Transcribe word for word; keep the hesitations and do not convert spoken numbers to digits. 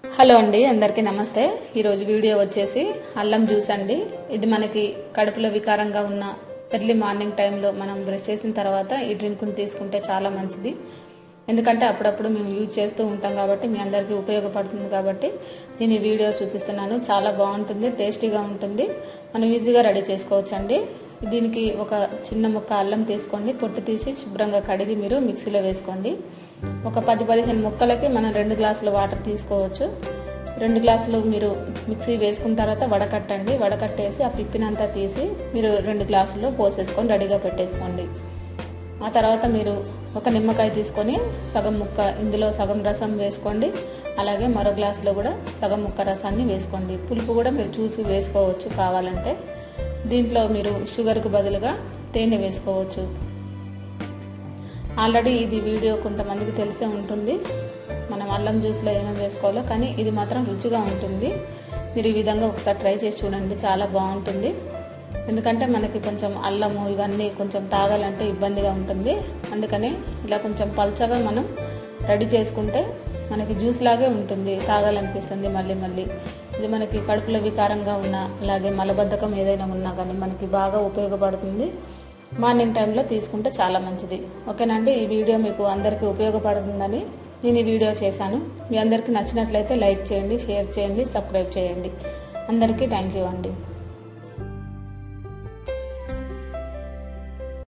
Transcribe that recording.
Hello అండి, అందరికీ నమస్తే. ఈరోజు వీడియో వచ్చేసి అల్లం జ్యూస్ అండి. ఇది మనకి కడుపులో వికారంగా ఉన్న ఎర్లీ మార్నింగ్ టైంలో మనం బ్రష్ చేసిన తర్వాత ఈ డ్రింక్ని తీసుకుంటే చాలా మంచిది. ఎందుకంటే అప్పుడప్పుడు మేము యూజ్ చేస్తూ ఉంటాం కాబట్టి మీ అందరికీ ఉపయోగపడుతుంది కాబట్టి నేను ఈ వీడియో చూపిస్తున్నాను. చాలా బాగుంటుంది, టేస్టీగా ఉంటుంది, మనం ఈజీగా రెడీ చేసుకోవచ్చండి. దీనికి ఒక చిన్న ముక్క అల్లం తీసుకోండి, పొట్టు తీసి శుభ్రంగా కడిగి మీరు మిక్సీలో వేసుకోండి. ఒక పది పదిహేను ముక్కలకి మనం రెండు గ్లాసుల వాటర్ తీసుకోవచ్చు. రెండు గ్లాసులు మీరు మిక్సీ వేసుకున్న తర్వాత వడకట్టండి. వడకట్టేసి ఆ పిప్పినంతా తీసి మీరు రెండు గ్లాసుల్లో పోసేసుకొని రెడీగా పెట్టేసుకోండి. ఆ తర్వాత మీరు ఒక నిమ్మకాయ తీసుకొని సగం ముక్క ఇందులో సగం రసం వేసుకోండి. అలాగే మరో గ్లాసులో కూడా సగం ముక్క రసాన్ని వేసుకోండి. పులుపు కూడా మీరు చూసి వేసుకోవచ్చు కావాలంటే. దీంట్లో మీరు షుగర్కు బదులుగా తేనె వేసుకోవచ్చు. ఆల్రెడీ ఇది వీడియో కొంతమందికి తెలిసే ఉంటుంది, మనం అల్లం జ్యూస్లో ఏమేమి వేసుకోవాలో. కానీ ఇది మాత్రం రుచిగా ఉంటుంది. మీరు ఈ విధంగా ఒకసారి ట్రై చేసి చూడండి, చాలా బాగుంటుంది. ఎందుకంటే మనకి కొంచెం అల్లము ఇవన్నీ కొంచెం తాగాలంటే ఇబ్బందిగా ఉంటుంది. అందుకని ఇలా కొంచెం పల్చగా మనం రెడీ చేసుకుంటే మనకి జ్యూస్ లాగే ఉంటుంది, తాగాలనిపిస్తుంది మళ్ళీ మళ్ళీ. ఇది మనకి కడుపులో వికారంగా ఉన్నా అలాగే మలబద్ధకం ఏదైనా ఉన్నా కానీ మనకి బాగా ఉపయోగపడుతుంది. మార్నింగ్ టైంలో తీసుకుంటే చాలా మంచిది. ఓకేనండి, ఈ వీడియో మీకు అందరికీ ఉపయోగపడుతుందని నేను ఈ వీడియో చేశాను. మీ అందరికీ నచ్చినట్లయితే లైక్ చేయండి, షేర్ చేయండి, సబ్స్క్రైబ్ చేయండి. అందరికీ థ్యాంక్ యూ అండి.